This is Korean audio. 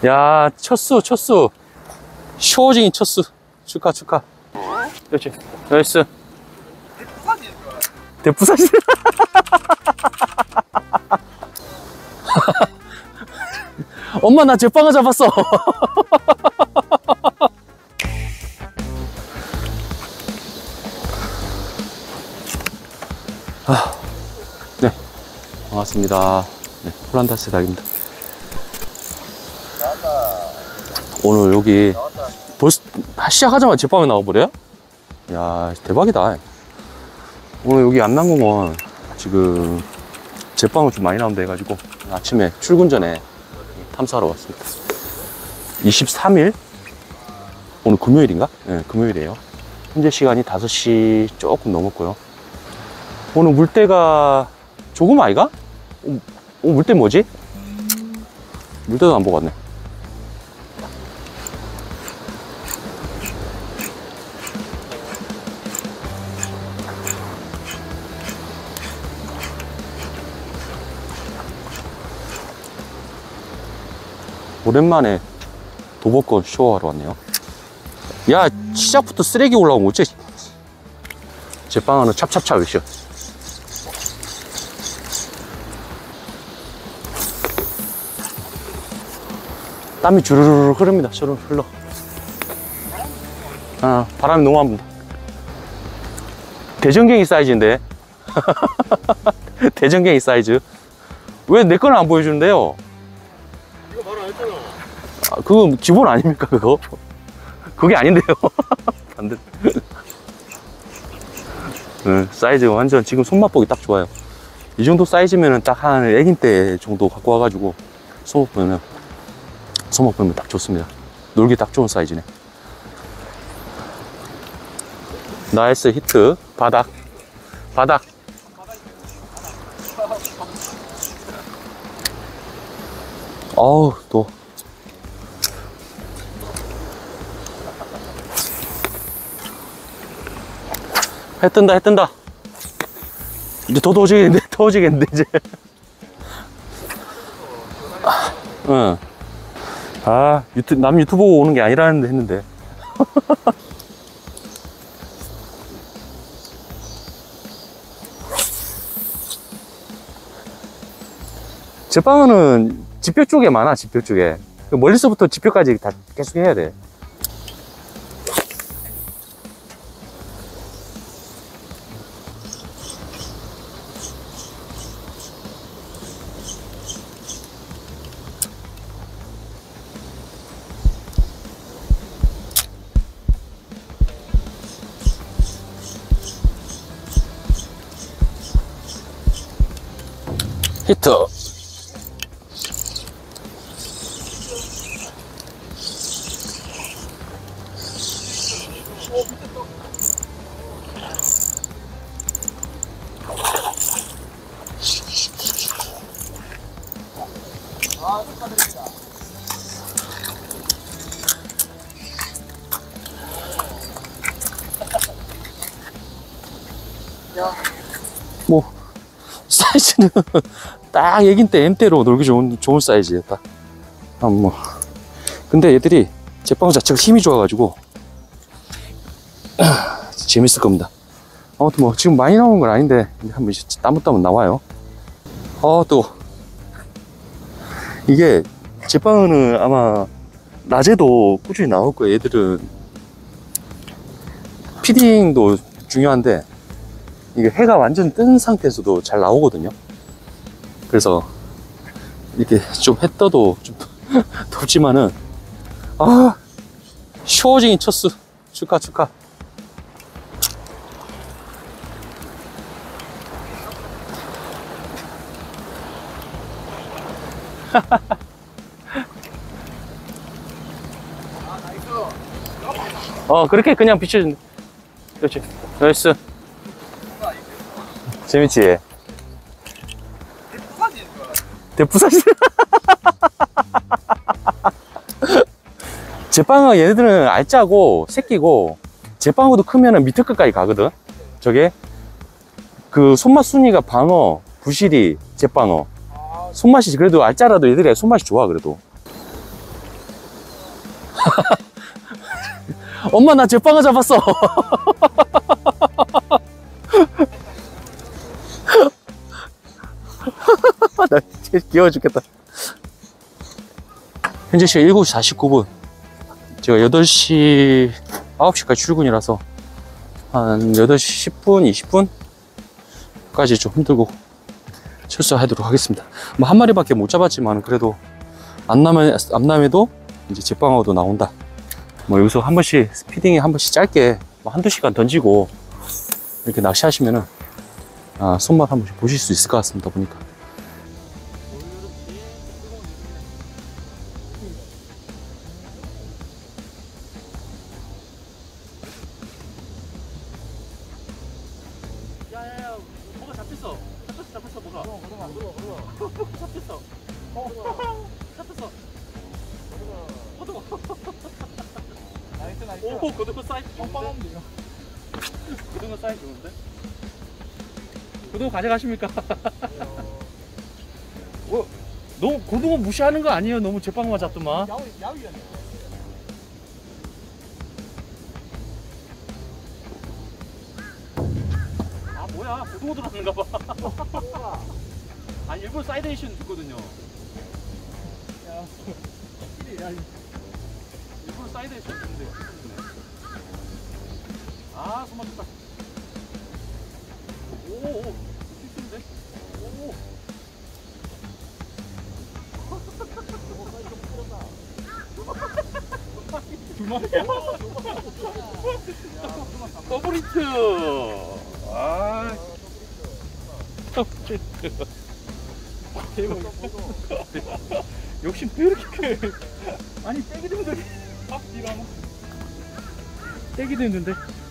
야, 첫수. 쇼징이 첫수. 축하. 그렇지. 나이스. 대부사진. 엄마, 나 제빵을 잡았어. 네, 반갑습니다. 네, 폴란다스 닭입니다. 오늘 여기 벌써 시작하자마자 제빵이 나와버려요? 야, 대박이다. 오늘 여기 안남공원 지금 제빵을 좀 많이 나온다 해가지고 아침에 출근 전에 탐사하러 왔습니다. 23일? 오늘 금요일인가? 네, 금요일이에요. 현재 시간이 5시 조금 넘었고요. 오늘 물때가 조금 아이가? 물때 뭐지? 물때도 안 보고 왔네. 오랜만에 도보권 쇼하러 왔네요. 야, 시작부터 쓰레기 올라오면 어째. 제빵 하나 찹찹찹 으쌰. 땀이 주르르르 흐릅니다. 저를 흘러. 아, 바람이 너무 안 분다. 대전갱이 사이즈인데. 대전갱이 사이즈. 왜 내 거는 안 보여주는데요? 이거 바로 안 했잖아. 아, 그거 기본 아닙니까, 그거? 그게 아닌데요. 안 돼. 사이즈 완전 지금 손맛보기 딱 좋아요. 이 정도 사이즈면은 딱 한 애긴 때 정도 갖고 와가지고 손맛보면 딱 좋습니다. 놀기 딱 좋은 사이즈네. 나이스 히트. 바닥. 어우, 또. 해 뜬다. 이제 더 더워지겠는데, 이제. 응. 아, 남 유튜브 보고 오는 게 아니라는데 했는데. 제빵은 지표 쪽에 많아, 지표 쪽에. 멀리서부터 지표까지 다 계속 해야 돼. 히트. 아, 축하드립니다. 뭐 사이즈는 딱 애긴 때 M대로 놀기 좋은 사이즈였다. 아, 뭐 근데 얘들이 제빵 자체가 힘이 좋아가지고 재밌을 겁니다. 아무튼 뭐 지금 많이 나오는 건 아닌데 한번 따문따문 나와요. 또 이게 제빵은 아마 낮에도 꾸준히 나올 거예요. 얘들은 피딩도 중요한데 이게 해가 완전 뜬 상태에서도 잘 나오거든요. 그래서 이렇게 좀 해 떠도 좀 덥지만은 쇼징이 첫수. 축하. 그렇게 그냥 비춰준다. 그렇지. 나이스. 재밌지? 대부사진. 제빵은 얘네들은 알짜고 새끼고 제빵하고도 크면은 밑에 끝까지 가거든. 저게 그 손맛 순위가 방어, 부시리, 제빵어. 손맛이 그래도 알짜라도 얘들이 손맛이 좋아. 그래도 엄마, 나 제빵어 잡았어. 나 진짜 귀여워 죽겠다. 현재 시각 7시 49분. 제가 8시, 9시까지 출근이라서 한 8시 10분, 20분까지 좀 힘들고 철수하도록 하겠습니다. 뭐 한 마리밖에 못 잡았지만 그래도 암남에도 이제 제빵어도 나온다. 뭐 여기서 한 번씩 피딩에 한 번씩 짧게 뭐 한두 시간 던지고 이렇게 낚시하시면은 손맛 한 번씩 보실 수 있을 것 같습니다. 보니까. 야야야, 뭐가 잡혔어. 잡혔어 뭐가. 잡혔어. 잡혔어. 나이스. 오, 고등어 사이즈 빵빵한데 좋은데? 고등어 사이즈 좋은데? 고등어 가져가십니까? 너무 고등어 무시하는 거 아니에요? 너무 제빵만 잡더만. 야위였네. 아 뭐야, 고등어 들어왔는가 봐. 아니 일부러 사이드 액션 줬거든요. 야, 일부러 사이드 액션 줬는데. 아 손맛 좋다. 오오 실수인데? 오. 두 마리야? 더블 히트! 아, 더블 히트. 대박. 욕심 왜 이렇게 크? 아니, 떼기도 힘들게. 앞 뒤로 하나. 떼기도 힘든데.